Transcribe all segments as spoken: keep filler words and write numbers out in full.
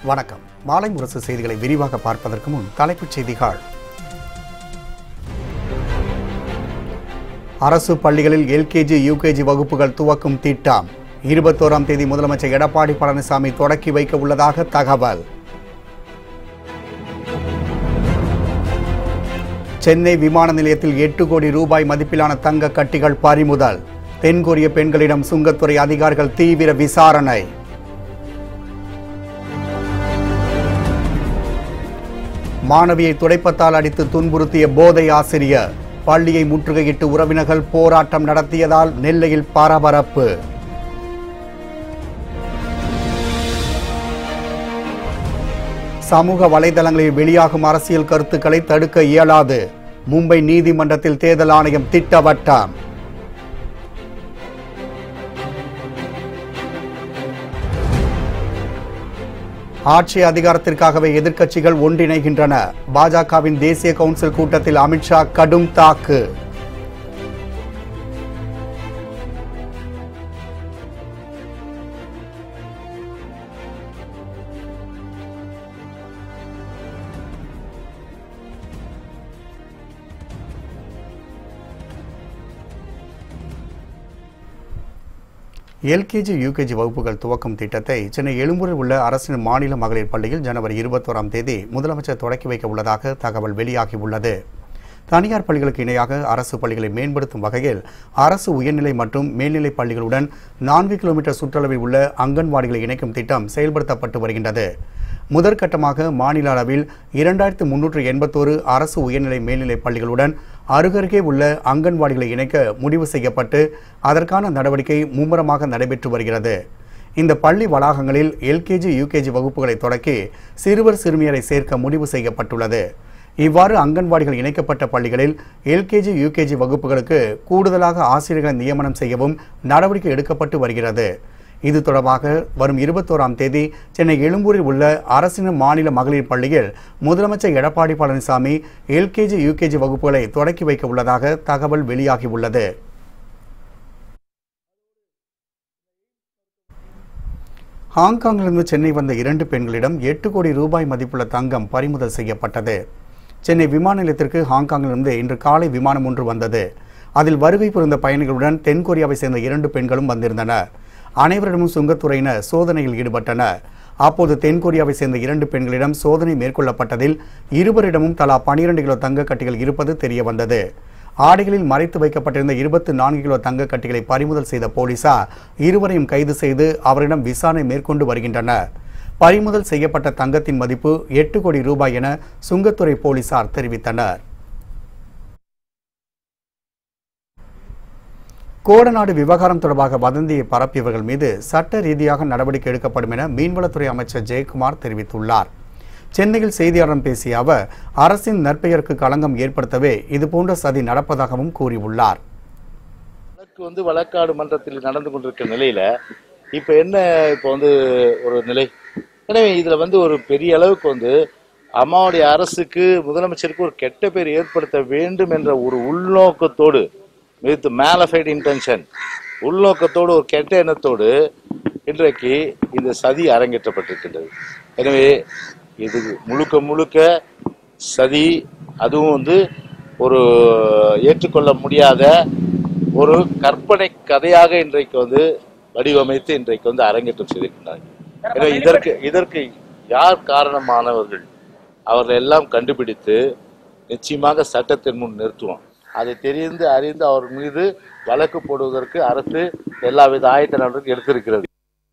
வணக்கம். மாலைமுரசு செய்திகளை விரிவாக பார்ப்பதற்கு முன் தலைப்புச் செய்திகள். அரசு பள்ளிகளில் எல்கேஜி யூகேஜி வகுப்புகள் துவக்கும் திட்டம் இருபத்தோராம் தேதி முதலமைச்சர் எடப்பாடி பழனிசாமி தொடக்கி வைக்க உள்ளதாக தகவல். சென்னை விமான நிலையத்தில் எட்டு கோடி ரூபாய் மதிப்பிலான தங்க கட்டிகள் பறிமுதல். தென்கொரிய பெண்களிடம் சுங்கத்துறை அதிகாரிகள் தீவிர விசாரணை. மாணவியை துடைப்பத்தால் அடித்து துன்புறுத்திய போதை ஆசிரியர். பள்ளியை முற்றுகையிட்டு உறவினர்கள் போராட்டம் நடத்தியதால் நெல்லையில் பரபரப்பு. சமூக வலைதளங்களில் வெளியாகும் அரசியல் கருத்துக்களை தடுக்க இயலாது. மும்பை நீதிமன்றத்தில் தேர்தல் ஆணையம் திட்டவட்டம். ஆட்சி அதிகாரத்திற்காகவே எதிர்க்கட்சிகள் ஒன்றிணைகின்றன. பாஜகவின் தேசிய கவுன்சில் கூட்டத்தில் அமித்ஷா கடும் தாக்கு. எல்கேஜி யூகேஜி வகுப்புகள் துவக்கும் திட்டத்தை சென்னை எழும்பூரில் உள்ள அரசின் மாநில மகளிர் பள்ளியில் ஜனவரி இருபத்தோராம் தேதி முதலமைச்சர் தொடக்கி வைக்க உள்ளதாக தகவல் வெளியாகியுள்ளது. தனியார் பள்ளிகளுக்கு இணையாக அரசு பள்ளிகளை மேம்படுத்தும் வகையில் அரசு உயர்நிலை மற்றும் மேல்நிலைப் பள்ளிகளுடன் நான்கு கிலோமீட்டர் சுற்றளவில் உள்ள அங்கன்வாடிகளை இணைக்கும் திட்டம் செயல்படுத்தப்பட்டு வருகின்றது. முதற்கட்டமாக மாநில அளவில் இரண்டாயிரத்து முன்னூற்று எண்பத்தோரு அரசு உயர்நிலை மேல்நிலைப் பள்ளிகளுடன் அருகருகே உள்ள அங்கன்வாடிகளை இணைக்க முடிவு செய்யப்பட்டு அதற்கான நடவடிக்கை மும்முரமாக நடைபெற்று வருகிறது. இந்த பள்ளி வளாகங்களில் எல்கேஜி யூகேஜி வகுப்புகளை தொடக்கி சிறுவர் சிறுமியரை சேர்க்க முடிவு செய்யப்பட்டுள்ளது. இவ்வாறு அங்கன்வாடிகள் இணைக்கப்பட்ட பள்ளிகளில் எல்கேஜி யூகேஜி வகுப்புகளுக்கு கூடுதலாக ஆசிரியர்களை நியமனம் செய்யவும் நடவடிக்கை எடுக்கப்பட்டு வருகிறது. இது தொடர்பாக வரும் இருபத்தோராம் தேதி சென்னை எழும்பூரில் உள்ள அரசின் மாநில மகளிர் பள்ளியில் முதலமைச்சர் எடப்பாடி பழனிசாமி எல்கேஜி யூகேஜி வகுப்புகளை தொடக்கி வைக்க உள்ளதாக தகவல் வெளியாகியுள்ளது. ஹாங்காங்கிலிருந்து சென்னை வந்த இரண்டு பெண்களிடம் எட்டு கோடி ரூபாய் மதிப்புள்ள தங்கம் பறிமுதல் செய்யப்பட்டது. சென்னை விமான நிலையத்திற்கு ஹாங்காங்கிலிருந்து இன்று காலை விமானம் ஒன்று வந்தது. அதில் வருகை புரிந்த பயணிகளுடன் தென்கொரியாவை சேர்ந்த இரண்டு பெண்களும் வந்திருந்தனர். அனைவரிடமும் சுங்கத்துறையினர் சோதனையில் ஈடுபட்டனர். அப்போது தென்கொரியாவை சேர்ந்த இரண்டு பெண்களிடம் சோதனை மேற்கொள்ளப்பட்டதில் இருவரிடமும் தலா பனிரெண்டு கிலோ தங்க கட்டிகள் இருப்பது தெரிய வந்தது. ஆடைகளில் மறைத்து வைக்கப்பட்டிருந்த இருபத்தி நான்கு கிலோ தங்க கட்டிகளை பறிமுதல் செய்த போலீசார் இருவரையும் கைது செய்து அவரிடம் விசாரணை மேற்கொண்டு வருகின்றனர். பறிமுதல் செய்யப்பட்ட தங்கத்தின் மதிப்பு எட்டு கோடி ரூபாய் என சுங்கத்துறை போலீசார் தெரிவித்தனர். கோடநாடு விவகாரம் தொடர்பாக வதந்தியை பரப்பியவர்கள் மீது சட்ட ரீதியாக நடவடிக்கை எடுக்கப்படும் என மீன்வளத்துறை அமைச்சர் ஜெயக்குமார் தெரிவித்துள்ளார். சென்னையில் செய்தியாளர்களிடம் பேசிய அவர் அரசின் நற்பெயருக்கு களங்கம் ஏற்படுத்தவே இதுபோன்ற சதி நடப்பதாகவும் கூறியுள்ளார். வழக்கு வந்து வழக்காடு மன்றத்தில் நடந்து கொண்டிருக்கிற நிலையில இப்ப என்ன இப்ப வந்து ஒரு நிலை, எனவே இதுல வந்து ஒரு பெரிய அளவுக்கு வந்து அம்மாவுடைய அரசுக்கு முதலமைச்சருக்கு ஒரு கெட்ட பேர் ஏற்படுத்த வேண்டும் என்ற ஒரு உள்நோக்கத்தோடு வித் மேலஃபைட் இன்டென்ஷன் உள்நோக்கத்தோடு ஒரு கெட்ட எண்ணத்தோடு இன்றைக்கு இந்த சதி அரங்கேற்றப்பட்டிருக்கின்றது. எனவே இது முழுக்க முழுக்க சதி, அதுவும் வந்து ஒரு ஏற்றுக்கொள்ள முடியாத ஒரு கற்பனை கதையாக இன்றைக்கு வந்து வடிவமைத்து இன்றைக்கு வந்து அரங்கேற்றம் செய்திருக்கின்றார்கள். எனவே இதற்கு இதற்கு யார் காரணமானவர்கள் அவர்கள் எல்லாம் கண்டுபிடித்து நிச்சயமாக சட்டத்தின் முன் நிறுத்துவோம். அதை தெரிந்து அறிந்து அவர் மீது வழக்கு போடுவதற்கு அரசு எல்லாவித ஆயத்த நடவடிக்கை எடுத்திருக்கிறது.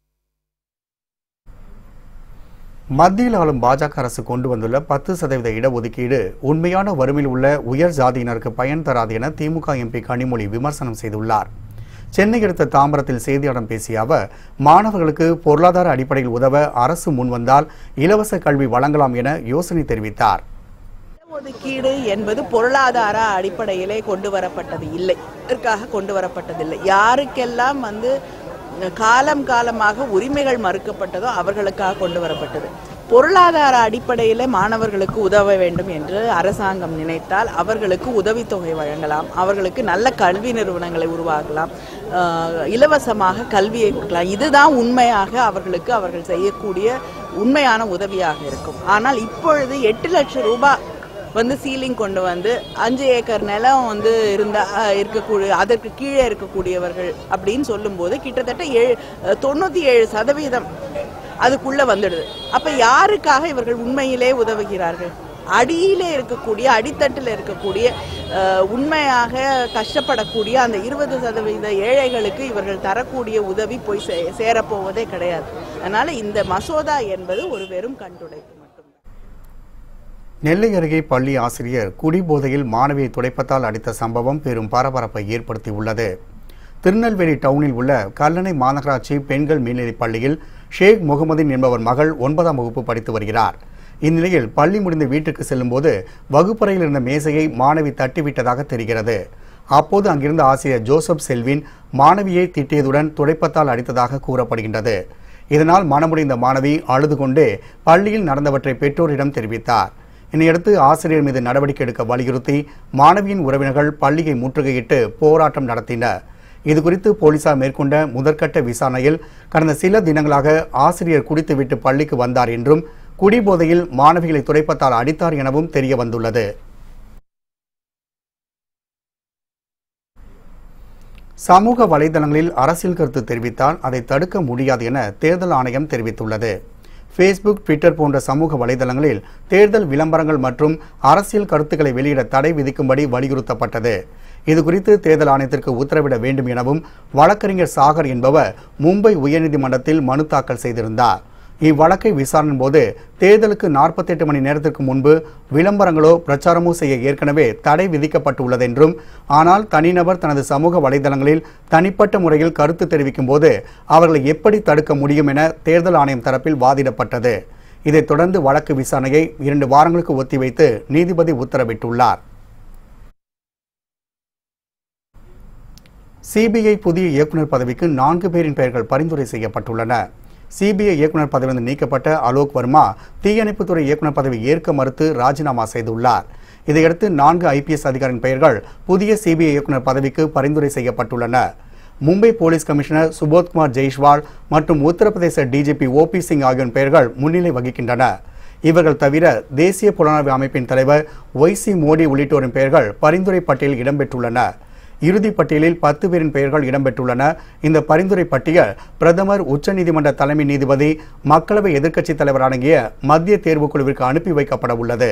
மத்தியில் ஆளும் பாஜக அரசு கொண்டு வந்துள்ள பத்து சதவீத இடஒதுக்கீடு உண்மையான வறுமையில் உள்ள உயர் ஜாதியினருக்கு பயன் தராது என திமுக எம்பி கனிமொழி விமர்சனம் செய்துள்ளார். சென்னை அடுத்த தாம்பரத்தில் செய்தியாளர்களிடம் பேசிய அவர் மாணவர்களுக்கு பொருளாதார அடிப்படையில் உதவ அரசு முன்வந்தால் இலவச கல்வி வழங்கலாம் என யோசனை தெரிவித்தார். ஒதுக்கீடு என்பது பொருளாதார அடிப்படையிலே கொண்டு வரப்பட்டது இல்லை, இதற்காக கொண்டு வரப்பட்டதில்லை. யாருக்கெல்லாம் வந்து காலம் காலமாக உரிமைகள் மறுக்கப்பட்டதோ அவர்களுக்காக கொண்டு வரப்பட்டது. பொருளாதார அடிப்படையில் மாணவர்களுக்கு உதவ வேண்டும் என்று அரசாங்கம் நினைத்தால் அவர்களுக்கு உதவித்தொகை வழங்கலாம், அவர்களுக்கு நல்ல கல்வி நிறுவனங்களை உருவாக்கலாம், இலவசமாக கல்வியை கொடுக்கலாம். இதுதான் உண்மையாக அவர்களுக்கு அவர்கள் செய்யக்கூடிய உண்மையான உதவியாக இருக்கும். ஆனால் இப்பொழுது எட்டு லட்சம் ரூபாய் வந்து சீலிங் கொண்டு வந்து அஞ்சு ஏக்கர் நிலம் வந்து இருந்தா இருக்கக்கூடிய அதற்கு கீழே இருக்கக்கூடியவர்கள் அப்படின்னு சொல்லும்போது கிட்டத்தட்ட ஏழு தொண்ணூற்றி ஏழு சதவீதம் அதுக்குள்ள வந்துடுது. அப்ப யாருக்காக இவர்கள் உண்மையிலே உதவுகிறார்கள்? அடியிலே இருக்கக்கூடிய அடித்தட்டில் இருக்கக்கூடிய உண்மையாக கஷ்டப்படக்கூடிய அந்த இருபது சதவீத ஏழைகளுக்கு இவர்கள் தரக்கூடிய உதவி போய் சே சேரப்போவதே கிடையாது. அதனால இந்த மசோதா என்பது ஒரு வெறும் கண்டுடைப்பு மட்டும். நெல்லை அருகே பள்ளி ஆசிரியர் குடிபோதையில் மாணவியை துடைப்பத்தால் அடித்த சம்பவம் பெரும் பரபரப்பை ஏற்படுத்தியுள்ளது. திருநெல்வேலி டவுனில் உள்ள கல்லணை மாநகராட்சி பெண்கள் மேல்நிலைப் பள்ளியில் ஷேக் முகமதின் என்பவர் மகள் ஒன்பதாம் வகுப்பு படித்து வருகிறார். இந்நிலையில் பள்ளி முடிந்து வீட்டுக்கு செல்லும்போது வகுப்பறையில் இருந்த மேசையை மாணவி தட்டிவிட்டதாக தெரிகிறது. அப்போது அங்கிருந்த ஆசிரியர் ஜோசப் செல்வின் மாணவியை திட்டியதுடன் துடைப்பத்தால் அடித்ததாக கூறப்படுகின்றது. இதனால் மனமுடைந்த மாணவி அழுது கொண்டே பள்ளியில் நடந்தவற்றை பெற்றோரிடம் தெரிவித்தார். இதனையடுத்து ஆசிரியர் மீது நடவடிக்கை எடுக்க வலியுறுத்தி மாணவியின் உறவினர்கள் பள்ளியை முற்றுகையிட்டு போராட்டம் நடத்தினர். இதுகுறித்து போலீசார் மேற்கொண்ட முதற்கட்ட விசாரணையில் கடந்த சில தினங்களாக ஆசிரியர் குடித்துவிட்டு பள்ளிக்கு வந்தார் என்றும் குடிபோதையில் மாணவிகளை துடைப்பத்தால் அடித்தார் எனவும் தெரிய வந்துள்ளது. சமூக வலைதளங்களில் அரசியல் கருத்து தெரிவித்தால் அதை தடுக்க முடியாது என தேர்தல் ஆணையம் தெரிவித்துள்ளது. ஃபேஸ்புக், ட்விட்டர் போன்ற சமூக வலைதளங்களில் தேர்தல் விளம்பரங்கள் மற்றும் அரசியல் கருத்துக்களை வெளியிட தடை விதிக்கும்படி வலியுறுத்தப்பட்டது. இதுகுறித்து தேர்தல் ஆணையத்திற்கு உத்தரவிட வேண்டும் எனவும் வழக்கறிஞர் சாகர் என்பவர் மும்பை உயர்நீதிமன்றத்தில் மனு தாக்கல் செய்திருந்தார். இவ்வழக்கை விசாரணையின் போது தேர்தலுக்கு நாற்பத்தி எட்டு மணி நேரத்திற்கு முன்பு விளம்பரங்களோ பிரச்சாரமோ செய்ய ஏற்கனவே தடை விதிக்கப்பட்டுள்ளது என்றும், ஆனால் தனிநபர் தனது சமூக வலைதளங்களில் தனிப்பட்ட முறையில் கருத்து தெரிவிக்கும் போது அவர்களை எப்படி தடுக்க முடியும் என தேர்தல் ஆணையம் தரப்பில் வாதிடப்பட்டது. இதைத் தொடர்ந்து வழக்கு விசாரணையை இரண்டு வாரங்களுக்கு ஒத்திவைத்து நீதிபதி உத்தரவிட்டுள்ளார். சிபிஐ புதிய இயக்குநர் பதவிக்கு நான்கு பேரின் பெயர்கள் பரிந்துரை செய்யப்பட்டுள்ளன. சிபிஐ இயக்குநர் பதவியிலிருந்து நீக்கப்பட்ட அலோக் வர்மா தீயணைப்புத்துறை இயக்குநர் பதவி ஏற்க மறுத்து ராஜினாமா செய்துள்ளார். இதையடுத்து நான்கு ஐபிஎஸ் அதிகாரியின் பெயர்கள் புதிய சிபிஐ இயக்குநர் பதவிக்கு பரிந்துரை செய்யப்பட்டுள்ளன. மும்பை போலீஸ் கமிஷனர் சுபோத்குமார் ஜெய்ஷ்வால் மற்றும் உத்தரப்பிரதேச டிஜிபி ஓபி சிங் ஆகியோரின் பெயர்கள் முன்னிலை வகிக்கின்றன. இவர்கள் தவிர தேசிய புலனாய்வு அமைப்பின் தலைவர் ஒய் சி மோடி உள்ளிட்டோரின் பெயர்கள் பரிந்துரை பட்டியலில் இடம்பெற்றுள்ளன. இறுதி பட்டியலில் பத்து பேரின் பெயர்கள் இடம்பெற்றுள்ளன. இந்த பரிந்துரை பட்டியல் பிரதமர், உச்சநீதிமன்ற தலைமை நீதிபதி, மக்களவை எதிர்க்கட்சித் தலைவர் அடங்கிய மத்திய தேர்வுக்குழுவிற்கு அனுப்பி வைக்கப்பட உள்ளது.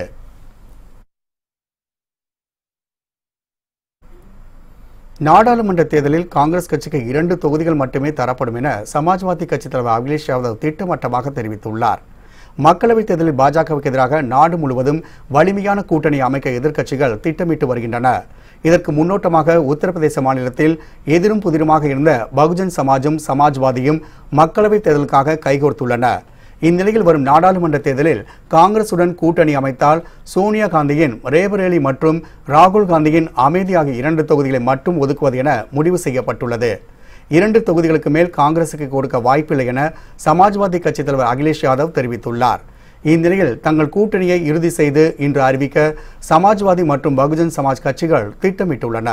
நாடாளுமன்ற தேர்தலில் காங்கிரஸ் கட்சிக்கு இரண்டு தொகுதிகள் மட்டுமே தரப்படும் என சமாஜ்வாதி கட்சித் தலைவர் அகிலேஷ் யாதவ் திட்டவட்டமாக தெரிவித்துள்ளார். மக்களவைத் தேர்தலில் பாஜகவுக்கு எதிராக நாடு முழுவதும் வலிமையான கூட்டணி அமைக்க எதிர்க்கட்சிகள் திட்டமிட்டு வருகின்றன. இதற்கு முன்னோட்டமாக உத்தரப்பிரதேச மாநிலத்தில் எதிரும் புதிருமாக இருந்த பகுஜன் சமாஜும் சமாஜ்வாதியும் மக்களவைத் தேர்தலுக்காக கைகோர்த்துள்ளன. இந்நிலையில் வரும் நாடாளுமன்ற தேர்தலில் காங்கிரசுடன் கூட்டணி அமைத்தால் சோனியா காந்தியின் ரேபரேலி மற்றும் ராகுல் காந்தியின் அமேதி ஆகிய இரண்டு தொகுதிகளை மட்டும் ஒதுக்குவது என முடிவு செய்யப்பட்டுள்ளது. இரண்டு தொகுதிகளுக்கு மேல் காங்கிரசுக்கு கொடுக்க வாய்ப்பில்லை என சமாஜ்வாதி கட்சித் தலைவர் அகிலேஷ் யாதவ் தெரிவித்துள்ளார். இந்நிலையில் தங்கள் கூட்டணியை இறுதி செய்து இன்று அறிவிக்க சமாஜ்வாதி மற்றும் பகுஜன் சமாஜ் கட்சிகள் திட்டமிட்டுள்ளன.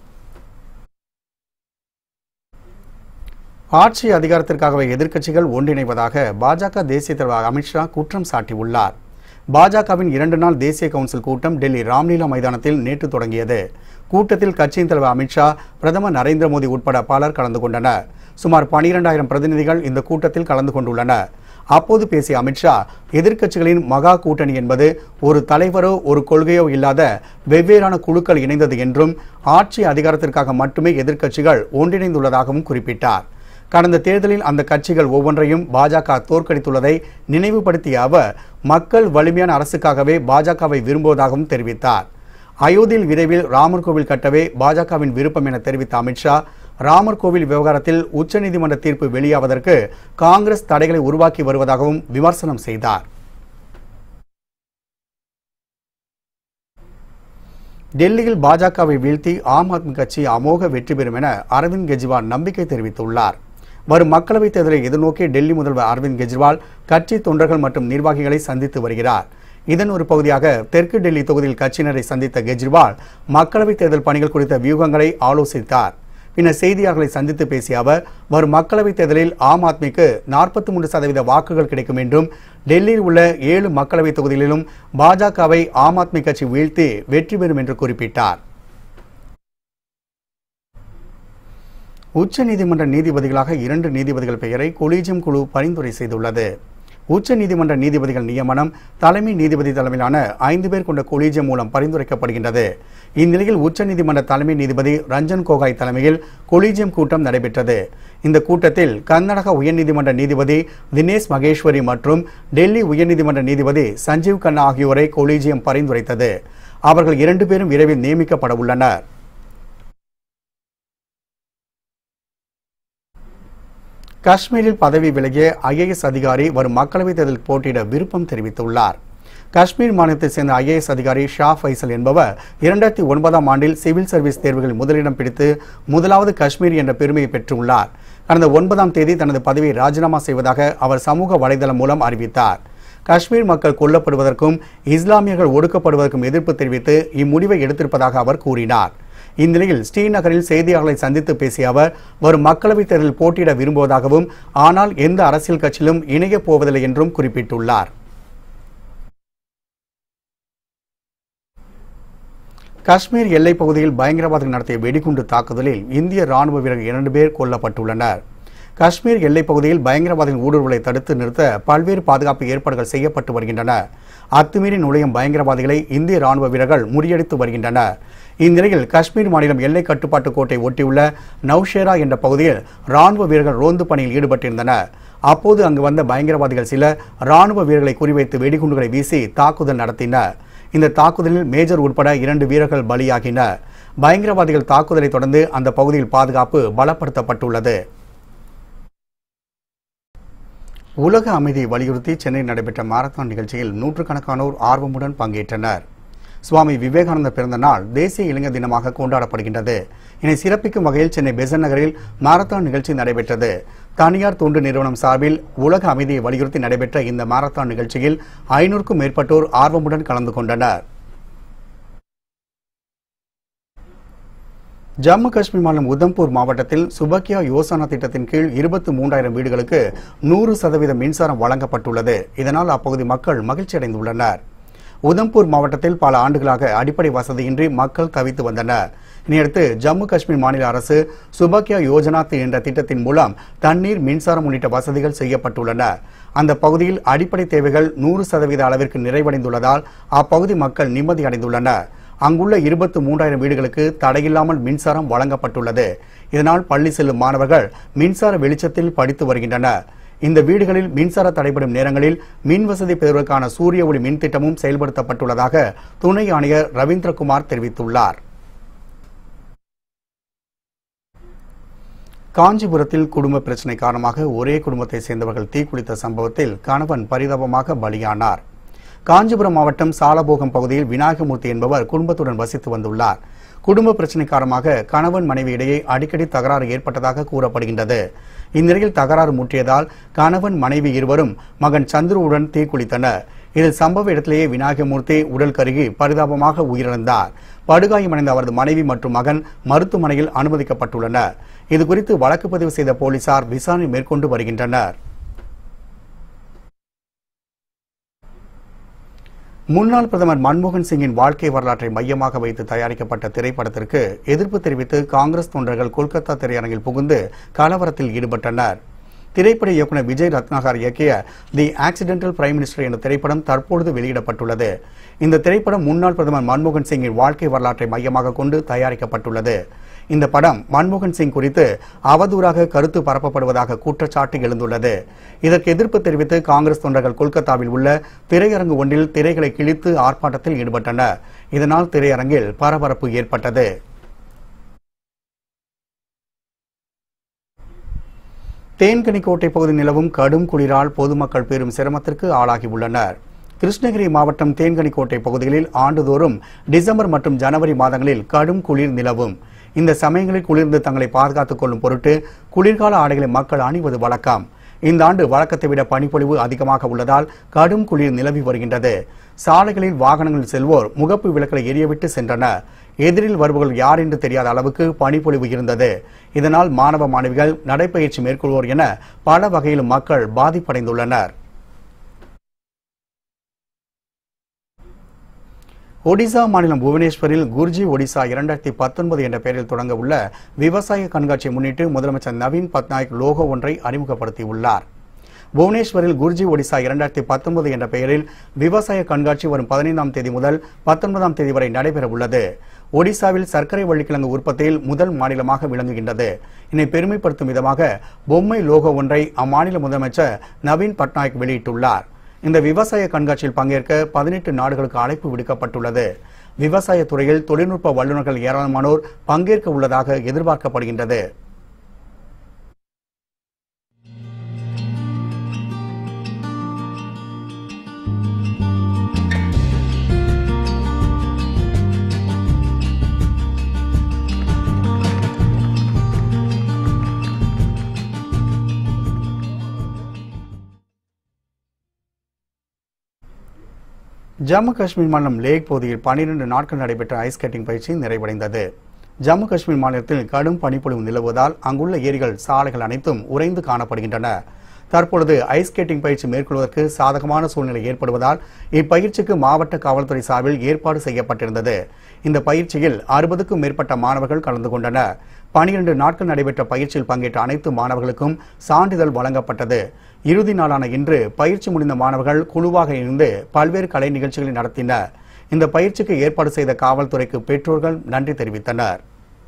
ஆட்சி அதிகாரத்திற்காகவே எதிர்க்கட்சிகள் ஒன்றிணைவதாக பாஜக தேசிய தலைவர் அமித்ஷா குற்றம் சாட்டியுள்ளார். பாஜகவின் இரண்டு நாள் தேசிய கவுன்சில் கூட்டம் டெல்லி ராம்லீலா மைதானத்தில் நேற்று தொடங்கியது. கூட்டத்தில் கட்சியின் தலைவர் அமித்ஷா, பிரதமர் நரேந்திர மோடி உட்பட பலர் கலந்து கொண்டனர். சுமார் பனிரெண்டாயிரம் பிரதிநிதிகள் இந்த கூட்டத்தில் கலந்து கொண்டுள்ளனர். அப்போது பேசிய அமித்ஷா, எதிர்க்கட்சிகளின் மகா கூட்டணி என்பது ஒரு தலைவரோ ஒரு கொள்கையோ இல்லாத வெவ்வேறான குழுக்கள் இணைந்தது என்றும், ஆட்சி அதிகாரத்திற்காக மட்டுமே எதிர்க்கட்சிகள் ஒன்றிணைந்துள்ளதாகவும் குறிப்பிட்டார். கடந்த தேர்தலில் அந்த கட்சிகள் ஒவ்வொன்றையும் பாஜக தோற்கடித்துள்ளதை நினைவுபடுத்திய அவர், மக்கள் வலிமையான அரசுக்காகவே பாஜகவை விரும்புவதாகவும் தெரிவித்தார். அயோத்தியில் விரைவில் ராமர் கோவில் கட்டவே பாஜகவின் விருப்பம் என தெரிவித்த அமித்ஷா, ராமர் கோவில் விவகாரத்தில் உச்சநீதிமன்ற தீர்ப்பு வெளியாவதற்கு காங்கிரஸ் தடைகளை உருவாக்கி வருவதாகவும் விமர்சனம் செய்தார். டெல்லியில் பாஜகவை வீழ்த்தி ஆம் ஆத்மி கட்சி அமோக வெற்றி பெறும் என அரவிந்த் கெஜ்ரிவால் நம்பிக்கை தெரிவித்துள்ளார். வரும் மக்களவைத் தேர்தலை எதிர்நோக்கி டெல்லி முதல்வர் அரவிந்த் கெஜ்ரிவால் கட்சி தொண்டர்கள் மற்றும் நிர்வாகிகளை சந்தித்து வருகிறார். இதன் ஒரு பகுதியாக தெற்கு டெல்லி தொகுதியில் கட்சியினரை சந்தித்த கெஜ்ரிவால் மக்களவைத் தேர்தல் பணிகள் குறித்த வியூகங்களை ஆலோசித்தார். பின்னர் செய்தியாளர்களை சந்தித்து பேசிய அவர், வரும் மக்களவைத் தேர்தலில் ஆம் ஆத்மிக்கு நாற்பத்தி மூன்று சதவீத வாக்குகள் கிடைக்கும் என்றும், டெல்லியில் உள்ள ஏழு மக்களவைத் தொகுதிகளிலும் பாஜகவை ஆம் ஆத்மி கட்சி வீழ்த்தி வெற்றி பெறும் என்று குறிப்பிட்டார். உச்ச நீதிமன்ற நீதிபதிகளாக இரண்டு நீதிபதிகள் பெயரை கொலீஜியம் குழு பரிந்துரை செய்துள்ளது. உச்ச நீதிமன்ற நீதிபதிகள் நியமனம் தலைமை நீதிபதி தலைமையிலான ஐந்து பேர் கொண்ட கொலீஜியம் மூலம் பரிந்துரைக்கப்படுகின்றது. இந்நிலையில் உச்ச நீதிமன்ற தலைமை நீதிபதி ரஞ்சன் கோகாய் தலைமையில் கொலீஜியம் கூட்டம் நடைபெற்றது. இந்த கூட்டத்தில் கர்நாடக உயர்நீதிமன்ற நீதிபதி தினேஷ் மகேஸ்வரி மற்றும் டெல்லி உயர்நீதிமன்ற நீதிபதி சஞ்சீவ் கண்ணா ஆகியோரை கொலீஜியம் பரிந்துரைத்தது. அவர்கள் இரண்டு பேரும் விரைவில் நியமிக்கப்பட உள்ளனர். காஷ்மீரில் பதவி விலகிய ஐ ஏ எஸ் அதிகாரி வரும் மக்களவைத் தேர்தலில் போட்டியிட விருப்பம் தெரிவித்துள்ளார். காஷ்மீர் மாநிலத்தைச் சேர்ந்த ஐ ஏ எஸ் அதிகாரி ஷா ஃபைசல் என்பவர் இரண்டாயிரத்தி ஒன்பதாம் ஆண்டில் சிவில் சர்வீஸ் தேர்வுகளில் முதலிடம் பிடித்து முதலாவது காஷ்மீரி என்ற பெருமையை பெற்றுள்ளார். கடந்த ஒன்பதாம் தேதி தனது பதவியை ராஜினாமா செய்வதாக அவர் சமூக வலைதளம் மூலம் அறிவித்தார். காஷ்மீர் மக்கள் கொல்லப்படுவதற்கும் இஸ்லாமியர்கள் ஒடுக்கப்படுவதற்கும் எதிர்ப்பு தெரிவித்து இம்முடிவை எடுத்திருப்பதாக அவர் கூறினார். இந்நிலையில் ஸ்ரீநகரில் செய்தியாளர்களை சந்தித்து பேசிய அவர், வரும் மக்களவைத் தேர்தலில் போட்டியிட விரும்புவதாகவும், ஆனால் எந்த அரசியல் கட்சியிலும் இணையப் போவதில்லை என்றும் குறிப்பிட்டுள்ளார். காஷ்மீர் எல்லைப் பகுதியில் பயங்கரவாதிகள் நடத்திய வெடிகுண்டு தாக்குதலில் இந்திய ராணுவ வீரர்கள் இரண்டு பேர் கொல்லப்பட்டுள்ளனர். காஷ்மீர் எல்லைப் பகுதியில் பயங்கரவாதிகளின் ஊடுருவலை தடுத்து நிறுத்த பல்வேறு பாதுகாப்பு ஏற்பாடுகள் செய்யப்பட்டு வருகின்றன. அத்துமீறி நுழையும் பயங்கரவாதிகளை இந்திய ராணுவ வீரர்கள் முறியடித்து வருகின்றனர். இந்நிலையில் காஷ்மீர் மாநிலம் எல்லை கட்டுப்பாட்டு கோட்டை ஒட்டியுள்ள நவ்ஷேரா என்ற பகுதியில் ராணுவ வீரர்கள் ரோந்து பணியில் ஈடுபட்டிருந்தனர். அப்போது அங்கு வந்த பயங்கரவாதிகள் சில ராணுவ வீரர்களை குறிவைத்து வெடிகுண்டுகளை வீசி தாக்குதல் நடத்தினர். இந்த தாக்குதலில் மேஜர் உட்பட இரண்டு வீரர்கள் பலியாகினர். பயங்கரவாதிகள் தாக்குதலை தொடர்ந்து அந்த பகுதியில் பாதுகாப்பு பலப்படுத்தப்பட்டுள்ளது. உலக அமைதியை வலியுறுத்தி சென்னையில் நடைபெற்ற மாரத்தான் நிகழ்ச்சியில் நூற்றுக்கணக்கானோர் ஆர்வமுடன் பங்கேற்றனர். சுவாமி விவேகானந்தர் பிறந்த நாள் தேசிய இளைஞர் தினமாக கொண்டாடப்படுகின்றது. இதனை சிறப்பிக்கும் வகையில் சென்னை பெசன்ட் நகரில் மாரத்தான் நிகழ்ச்சி நடைபெற்றது. தனியார் தொண்டு நிறுவனம் சார்பில் உலக அமைதியை வலியுறுத்தி நடைபெற்ற இந்த மாரத்தான் நிகழ்ச்சியில் ஐநூறுக்கும் மேற்பட்டோர் ஆர்வமுடன் கலந்து கொண்டனர். ஜம்மு காஷ்மீர் மாநிலம் உதம்பூர் மாவட்டத்தில் சுபக்கியா யோசனா திட்டத்தின் கீழ் இருபத்தி மூன்றாயிரம் வீடுகளுக்கு நூறு சதவீத மின்சாரம் வழங்கப்பட்டுள்ளது. இதனால் அப்பகுதி மக்கள் மகிழ்ச்சி அடைந்துள்ளனர். உதம்பூர் மாவட்டத்தில் பல ஆண்டுகளாக அடிப்படை வசதியின்றி மக்கள் தவித்து வந்தனர். இதையடுத்து ஜம்மு காஷ்மீர் மாநில அரசு சுபக்கியா யோஜனா என்ற திட்டத்தின் மூலம் தண்ணீர், மின்சாரம் உள்ளிட்ட வசதிகள் செய்யப்பட்டுள்ளன. அந்த பகுதியில் அடிப்படை தேவைகள் நூறு சதவீத அளவிற்கு நிறைவடைந்துள்ளதால் அப்பகுதி மக்கள் நிம்மதி அடைந்துள்ளனர். அங்குள்ள இருபத்தி மூன்றாயிரம் வீடுகளுக்கு தடையில்லாமல் மின்சாரம் வழங்கப்பட்டுள்ளது. இதனால் பள்ளி செல்லும் மாணவர்கள் மின்சார வெளிச்சத்தில் படித்து வருகின்றனர். இந்த வீடுகளில் மின்சார தடைபடும் நேரங்களில் மின் வசதி பெறுவதற்கான சூரிய ஒளி மின் திட்டமும் செயல்படுத்தப்பட்டுள்ளதாக துணை ஆணையர் ரவீந்திரகுமார் தெரிவித்துள்ளார். காஞ்சிபுரத்தில் குடும்ப பிரச்சினை காரணமாக ஒரே குடும்பத்தை சேர்ந்தவர்கள் தீக்குளித்த சம்பவத்தில் கணவன் பரிதாபமாக பலியானார். காஞ்சிபுரம் மாவட்டம் சாலபோகம் பகுதியில் விநாயகமூர்த்தி என்பவர் குடும்பத்துடன் வசித்து வந்துள்ளார். குடும்ப பிரச்சினை காரணமாக கணவன் மனைவி இடையே அடிக்கடி தகராறு ஏற்பட்டதாக கூறப்படுகின்றது. இந்நிலையில் தகராறு முற்றியதால் கணவன் மனைவி இருவரும் மகன் சந்துருவுடன் தீக்குளித்தனர். இதில் சம்பவ இடத்திலேயே விநாயகமூர்த்தி உடல் கருகி பரிதாபமாக உயிரிழந்தார். படுகாயமடைந்த அவரது மனைவி மற்றும் மகன் மருத்துவமனையில் அனுமதிக்கப்பட்டுள்ளனர். இதுகுறித்து வழக்கு பதிவு செய்த போலீசார் விசாரணை மேற்கொண்டு வருகின்றனர். முன்னாள் பிரதமர் மன்மோகன் சிங்கின் வாழ்க்கை வரலாற்றை மையமாக வைத்து தயாரிக்கப்பட்ட திரைப்படத்திற்கு எதிர்ப்பு தெரிவித்து காங்கிரஸ் தொண்டர்கள் கொல்கத்தா திரையரங்கில் புகுந்து கலவரத்தில் ஈடுபட்டனர். திரைப்பட இயக்குநர் விஜய் ரத்னாகர் இயக்கிய தி ஆக்சிடென்டல் பிரைம் மினிஸ்டர் என்ற திரைப்படம் தற்பொழுது வெளியிடப்பட்டுள்ளது. இந்த திரைப்படம் முன்னாள் பிரதமர் மன்மோகன் சிங்கின் வாழ்க்கை வரலாற்றை மையமாக கொண்டு தயாரிக்கப்பட்டுள்ளது. இந்த படம் மன்மோகன் சிங் குறித்து அவதூறாக கருத்து பரப்பப்படுவதாக குற்றச்சாட்டு எழுந்துள்ளது. இதற்கு எதிர்ப்பு தெரிவித்து காங்கிரஸ் தொண்டர்கள் கொல்கத்தாவில் உள்ள திரையரங்கு ஒன்றில் திரைகளை கிழித்து ஆர்ப்பாட்டத்தில் ஈடுபட்டனர். இதனால் திரையரங்கில் பரபரப்பு ஏற்பட்டது. தேன்கனிக்கோட்டை பகுதி நிலவும் கடும் குளிரால் பொதுமக்கள் பெரும் சிரமத்திற்கு ஆளாகியுள்ளனர். கிருஷ்ணகிரி மாவட்டம் தேன்கனிக்கோட்டை பகுதிகளில் ஆண்டுதோறும் டிசம்பர் மற்றும் ஜனவரி மாதங்களில் கடும் குளிர் நிலவும். இந்த சமயங்களில் குளிர்ந்து தங்களை பாதுகாத்துக் கொள்ளும் பொருட்டு குளிர்கால ஆடைகளை மக்கள் அணிவது வழக்கம். இந்த ஆண்டு வழக்கத்தை விட பனிப்பொழிவு அதிகமாக உள்ளதால் கடும் குளிர் நிலவி வருகின்றது. சாலைகளில் வாகனங்களில் செல்வோர் முகப்பு விளக்குகளை எரியவிட்டு சென்றனர். எதிரில் வருபவர்கள் யார் என்று தெரியாத அளவுக்கு பனிப்பொழிவு இருந்தது. இதனால் மாணவ மாணவிகள் நடைபயிற்சி மேற்கொள்வோர் என பல வகையிலும் மக்கள் பாதிப்படைந்துள்ளனர். ஒடிசா மாநிலம் புவனேஸ்வரில் குர்ஜி ஒடிசா இரண்டாயிரத்தி பத்தொன்பது என்ற பெயரில் தொடங்க உள்ள விவசாய கண்காட்சியை முன்னிட்டு முதலமைச்சர் நவீன் பட்நாயக் லோகோ ஒன்றை அறிமுகப்படுத்தியுள்ளார். புவனேஸ்வரில் குர்ஜி ஒடிசா இரண்டாயிரத்தி பத்தொன்பது என்ற பெயரில் விவசாய கண்காட்சி வரும் பதினைந்தாம் தேதி முதல் பத்தொன்பதாம் தேதி வரை நடைபெற உள்ளது. ஒடிசாவில் சர்க்கரை வள்ளிக்கிழங்கு உற்பத்தியில் முதல் மாநிலமாக விளங்குகின்றது. இதனை பெருமைப்படுத்தும் விதமாக பொம்மை லோகோ ஒன்றை அம்மாநில முதலமைச்சர் நவீன் பட்நாயக் வெளியிட்டுள்ளார். இந்த விவசாய கண்காட்சியில் பங்கேற்க பதினெட்டு நாடுகளுக்கு அழைப்பு விடுக்கப்பட்டுள்ளது. விவசாய துறையில் தொழில்நுட்ப வல்லுநர்கள் ஏராளமானோர் பங்கேற்க உள்ளதாக எதிர்பார்க்கப்படுகின்றது. ஜம்மு காஷ்மீர் மாநிலம் லேக் பகுதியில் பனிரெண்டு நாட்கள் நடைபெற்ற ஐஸ் ஸ்கேட்டிங் பயிற்சி நிறைவடைந்தது. ஜம்மு காஷ்மீர் மாநிலத்தில் கடும் பனிப்பொழிவு நிலவுவதால் அங்குள்ள ஏரிகள், சாலைகள் அனைத்தும் உறைந்து காணப்படுகின்றன. தற்பொழுது ஐஸ் ஸ்கேட்டிங் பயிற்சி மேற்கொள்வதற்கு சாதகமான சூழ்நிலை ஏற்படுவதால் இப்பயிற்சிக்கு மாவட்ட காவல்துறை சார்பில் ஏற்பாடு செய்யப்பட்டிருந்தது. இந்த பயிற்சியில் அறுபதுக்கும் மேற்பட்ட மாணவர்கள் கலந்து கொண்டனர். பனிரெண்டு நாட்கள் நடைபெற்ற பயிற்சியில் பங்கேற்ற அனைத்து மாணவர்களுக்கும் சான்றிதழ் வழங்கப்பட்டது. இறுதி நாளான இன்று பயிற்சி முடிந்த மாணவர்கள் குழுவாக இருந்து பல்வேறு கலை நிகழ்ச்சிகளை நடத்தினர். இந்த பயிற்சிக்கு ஏற்பாடு செய்த காவல்துறைக்கு பெற்றோர்கள் நன்றி தெரிவித்தனர்.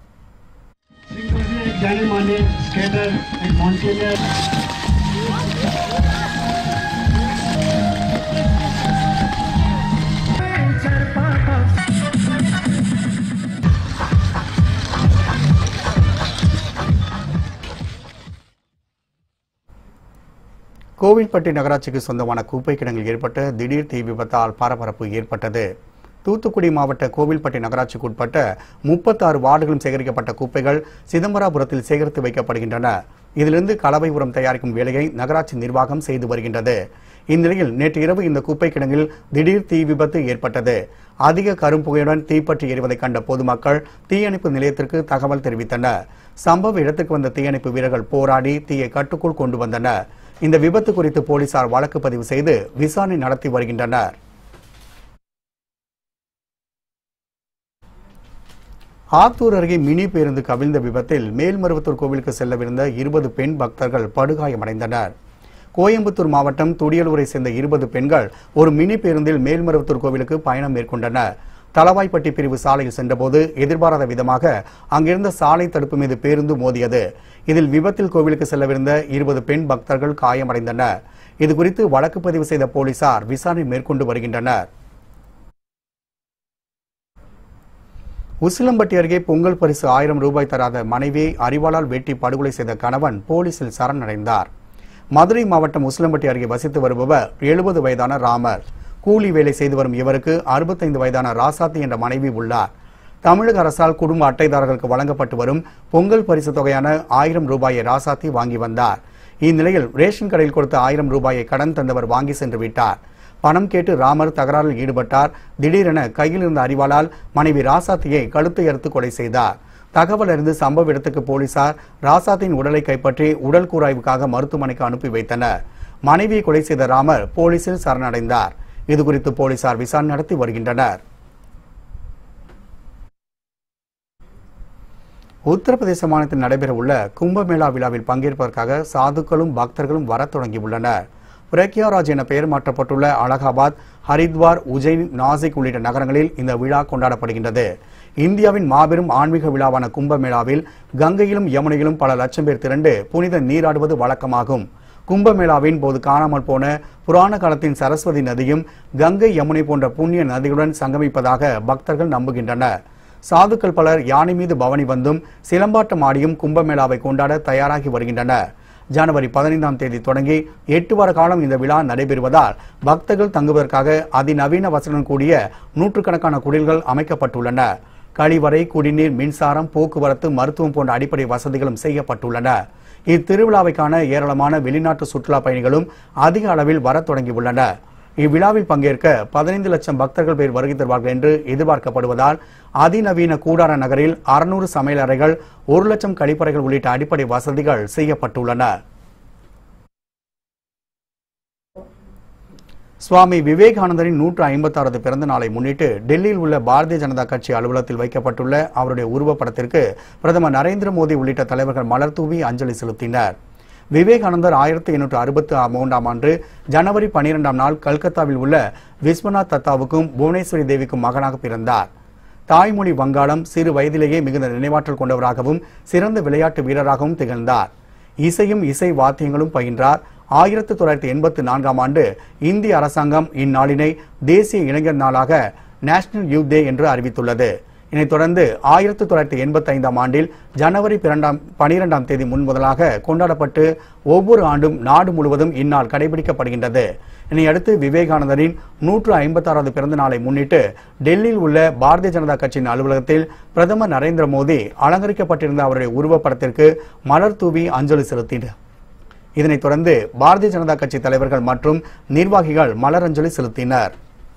கோவில்பட்டி நகராட்சிக்கு சொந்தமான குப்பை கிடங்கில் ஏற்பட்ட திடீர் தீ விபத்தால் பரபரப்பு ஏற்பட்டது. தூத்துக்குடி மாவட்ட கோவில்பட்டி நகராட்சிக்கு உட்பட்ட முப்பத்தாறு வார்டுகளும் சேகரிக்கப்பட்ட குப்பைகள் சிதம்பராபுரத்தில் சேகரித்து வைக்கப்படுகின்றன. இதிலிருந்து கலவை உரம் தயாரிக்கும் வேலையை நகராட்சி நிர்வாகம் செய்து வருகின்றது. இந்நிலையில் நேற்று இரவு இந்த குப்பை கிடங்கில் திடீர் தீ விபத்து ஏற்பட்டது. அதிக கரும்புகையுடன் தீப்பற்றி எரிவதை கண்ட பொதுமக்கள் தீயணைப்பு நிலையத்திற்கு தகவல் தெரிவித்தனர். சம்பவ இடத்துக்கு வந்த தீயணைப்பு வீரர்கள் போராடி தீயை கட்டுக்குள் கொண்டு வந்தனர். இந்த விபத்து குறித்து போலீசார் வழக்கு பதிவு செய்து விசாரணை நடத்தி வருகின்றனர். ஆத்தூர் அருகே மினி பேருந்து கவிழ்ந்த விபத்தில் மேல்மருவத்தூர் கோவிலுக்கு செல்லவிருந்த இருபது பெண் பக்தர்கள் படுகாயமடைந்தனர். கோயம்புத்தூர் மாவட்டம் துடியலூரை சேர்ந்த இருபது பெண்கள் ஒரு மினி பேருந்தில் மேல்மருவத்தூர் கோவிலுக்கு பயணம் மேற்கொண்டனர். தளவாய்ப்பட்டி பிரிவு சாலையில் சென்றபோது எதிர்பாராத விதமாக அங்கிருந்த சாலை தடுப்பு மீது பேருந்து மோதியது. இதில் விபத்தில் கோவிலுக்கு செல்லவிருந்த இருபது பெண் பக்தர்கள் காயமடைந்தனர். இதுகுறித்து வழக்கு பதிவு செய்த போலீசார் விசாரணை மேற்கொண்டு வருகின்றனர். உசிலம்பட்டி அருகே பொங்கல் பரிசு ஆயிரம் ரூபாய் தராத மனைவியை அறிவாளால் வெட்டி படுகொலை செய்த கணவன் போலீசில் சரணடைந்தார். மதுரை மாவட்டம் உசிலம்பட்டி அருகே வசித்து வருபவர் எழுபது வயதான ராமர். கூலி வேலை செய்து வரும் இவருக்கு அறுபத்தைந்து வயதான ராசாத்தி என்ற மனைவி உள்ளார். தமிழக அரசால் குடும்ப அட்டைதாரர்களுக்கு வழங்கப்பட்டு வரும் பொங்கல் பரிசு தொகையான ஆயிரம் ரூபாயை ராசாத்தி வாங்கி வந்தார். இந்நிலையில் ரேஷன் கடையில் கொடுத்த ஆயிரம் ரூபாயை கடன் தந்தவர் வாங்கி சென்று விட்டார். பணம் கேட்டு ராமர் தகராறில் ஈடுபட்டார். திடீரென கையில் இருந்த அறிவாளால் மனைவி ராசாத்தியை கழுத்தை அறுத்து கொலை செய்தார். தகவல் அறிந்து சம்பவ இடத்துக்கு போலீசார் ராசாத்தின் உடலை கைப்பற்றி உடல் கூராய்வுக்காக மருத்துவமனைக்கு அனுப்பி வைத்தனர். மனைவியை கொலை செய்த ராமர் போலீசில் சரணடைந்தார். இதுகுறித்து போலீசார் விசாரணை நடத்தி வருகின்றனர். உத்தரப்பிரதேச மாநிலத்தில் நடைபெறவுள்ள கும்பமேளா விழாவில் பங்கேற்பதற்காக சாதுக்களும் பக்தர்களும் வரத் தொடங்கியுள்ளனர். பிரக்யாராஜ் என பெயர் மாற்றப்பட்டுள்ள அலகாபாத், ஹரித்வார், உஜ்ஜைன், நாசிக் உள்ளிட்ட நகரங்களில் இந்த விழா கொண்டாடப்படுகின்றது. இந்தியாவின் மாபெரும் ஆன்மீக விழாவான கும்பமேளாவில் கங்கையிலும் யமுனையிலும் பல லட்சம் பேர் திரண்டு புனித நீராடுவது வழக்கமாகும். கும்பமேளாவின் போது காணாமல் போன புராண காலத்தின் சரஸ்வதி நதியும் கங்கை, யமுனை போன்ற புண்ணிய நதிகளுடன் சங்கமிப்பதாக பக்தர்கள் நம்புகின்றனர். சாதுக்கள் பலர் யானை மீது பவனி வந்தும் சிலம்பாட்டம் ஆடியும் கும்பமேளாவை கொண்டாட தயாராகி வருகின்றனர். ஜனவரி பதினைந்தாம் தேதி தொடங்கி எட்டு வார காலம் இந்த விழா நடைபெறுவதால் பக்தர்கள் தங்குவதற்காக அதிநவீன வசதியுடன் கூடிய நூற்றுக்கணக்கான குடில்கள் அமைக்கப்பட்டுள்ளன. கழிவறை, குடிநீர், மின்சாரம், போக்குவரத்து, மருத்துவம் போன்ற அடிப்படை வசதிகளும் செய்யப்பட்டுள்ளன. இத்திருவிழாவை காண ஏராளமான வெளிநாட்டு சுற்றுலா பயணிகளும் அதிக அளவில் வரத் தொடங்கியுள்ளனர். இவ்விழாவில் பங்கேற்க பதினைந்து லட்சம் பக்தர்கள் பேர் வருகை தருவார்கள் என்று எதிர்பார்க்கப்படுவதால் அதிநவீன கூடார நகரில் அறுநூறு சமையல் அறைகள், ஒரு லட்சம் கழிப்பறைகள் உள்ளிட்ட அடிப்படை வசதிகள் செய்யப்பட்டுள்ளன. சுவாமி விவேகானந்தரின் நூற்று ஐம்பத்தி ஆறாவது பிறந்த நாளை முன்னிட்டு டெல்லியில் உள்ள பாரதிய ஜனதா கட்சி அலுவலகத்தில் வைக்கப்பட்டுள்ள அவருடைய உருவப்படத்திற்கு பிரதமர் நரேந்திர மோடி உள்ளிட்ட தலைவர்கள் மலர் தூவி அஞ்சலி செலுத்தினர். விவேகானந்தர் ஆயிரத்தி எண்ணூற்று அறுபத்தி மூன்றாம் ஆண்டு ஜனவரி பனிரெண்டாம் நாள் கல்கத்தாவில் உள்ள விஸ்வநாத் தத்தாவுக்கும் புவனேஸ்வரி தேவிக்கும் மகனாக பிறந்தார். தாய்மொழி வங்காளம், சிறு வயதிலேயே மிகுந்த நினைவாற்றல் கொண்டவராகவும் சிறந்த விளையாட்டு வீரராகவும் திகழ்ந்தார். இசையும் இசை வாத்தியங்களும் பயின்றார். ஆயிரத்தி தொள்ளாயிரத்தி எண்பத்தி நான்காம் ஆண்டு இந்திய அரசாங்கம் இந்நாளினை தேசிய இளைஞர் நாளாக நேஷனல் யூத் டே என்று அறிவித்துள்ளது. இதனைத் தொடர்ந்து ஆயிரத்தி தொள்ளாயிரத்தி எண்பத்தி ஐந்தாம் ஆண்டில் ஜனவரி பனிரெண்டாம் தேதி முன்முதலாக கொண்டாடப்பட்டு ஒவ்வொரு ஆண்டும் நாடு முழுவதும் இந்நாள் கடைபிடிக்கப்படுகின்றது. இதனையடுத்து விவேகானந்தரின் நூற்று ஐம்பத்தி ஆறாவது பிறந்த நாளை முன்னிட்டு டெல்லியில் உள்ள பாரதிய ஜனதா கட்சியின் அலுவலகத்தில் பிரதமர் நரேந்திர மோடி அலங்கரிக்கப்பட்டிருந்த அவருடைய உருவப்படத்திற்கு மலர் தூவி அஞ்சலி செலுத்தினர். இதனைத் தொடர்ந்து பாரதிய ஜனதா கட்சி தலைவர்கள் மற்றும் நிர்வாகிகள் மலர் அஞ்சலி செலுத்தினர்.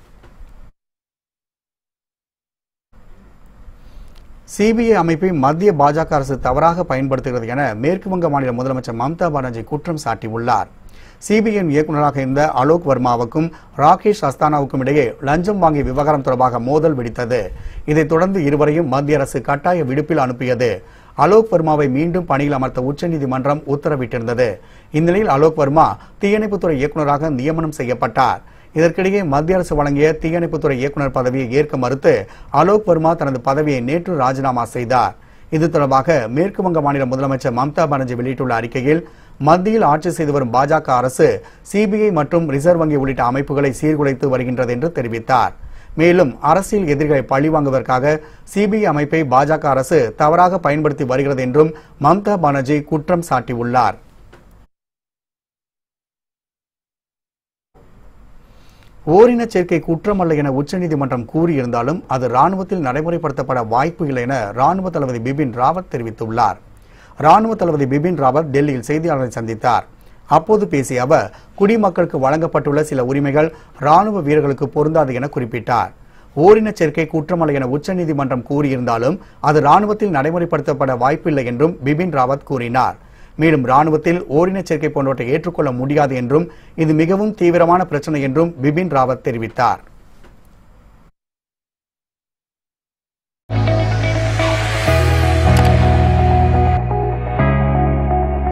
சிபிஐ அமைப்பை மத்திய பாஜக அரசு தவறாக பயன்படுத்துகிறது என மேற்கு வங்க மாநில முதலமைச்சர் மம்தா பானர்ஜி குற்றம் சாட்டியுள்ளார். சிபிஐயின் இயக்குநராக இருந்த அலோக் வர்மாவுக்கும் ராகேஷ் அஸ்தானாவுக்கும் இடையே லஞ்சம் வாங்கிய விவகாரம் தொடர்பாக மோதல் வெடித்தது. இதைத் தொடர்ந்து இருவரையும் மத்திய அரசு கட்டாய விடுப்பில் அனுப்பியது. அலோக் வர்மாவை மீண்டும் பணியில் அமர்த்த உச்சநீதிமன்றம் உத்தரவிட்டிருந்தது. இந்நிலையில் அலோக் வர்மா தீயணைப்புத்துறை இயக்குநராக நியமனம் செய்யப்பட்டார். இதற்கிடையே மத்திய அரசு வழங்கிய தீயணைப்புத்துறை இயக்குநர் பதவியை ஏற்க மறுத்து அலோக் வர்மா தனது பதவியை நேற்று ராஜினாமா செய்தார். இது தொடர்பாக மேற்கு வங்க மாநில முதலமைச்சர் மம்தா பானர்ஜி வெளியிட்டுள்ள அறிக்கையில், மத்தியில் ஆட்சி செய்து வரும் பாஜக அரசு சிபிஐ மற்றும் ரிசர்வ் வங்கி உள்ளிட்ட அமைப்புகளை சீர்குலைத்து வருகின்றது என்று தெரிவித்தார். மேலும் அரசியல் எதிரிகளை பழிவாங்குவதற்காக சிபிஐ அமைப்பை பாஜக அரசு தவறாக பயன்படுத்தி வருகிறது என்றும் மம்தா பானர்ஜி குற்றம் சாட்டியுள்ளார். ஓரின சேர்க்கை குற்றமல்ல என உச்சநீதிமன்றம் கூறியிருந்தாலும் அது ராணுவத்தில் நடைமுறைப்படுத்தப்பட வாய்ப்பு இல்லை என ராணுவ தளபதி பிபின் ராவத் தெரிவித்துள்ளார். ராணுவ தளபதி பிபின் ராவத் டெல்லியில் செய்தியாளர்களை சந்தித்தார். அப்போது பேசிய அவர், குடிமக்களுக்கு வழங்கப்பட்டுள்ள சில உரிமைகள் ராணுவ வீரர்களுக்கு பொருந்தாது என குறிப்பிட்டார். ஓரின சேர்க்கை குற்றமல்ல என உச்சநீதிமன்றம் கூறியிருந்தாலும் அது ராணுவத்தில் நடைமுறைப்படுத்தப்பட வாய்ப்பில்லை என்றும் பிபின் ராவத் கூறினார். மேலும் ராணுவத்தில் ஓரின சேர்க்கை போன்றவற்றை ஏற்றுக்கொள்ள முடியாது என்றும் இது மிகவும் தீவிரமான பிரச்சனை என்றும் பிபின் ராவத் தெரிவித்தார்.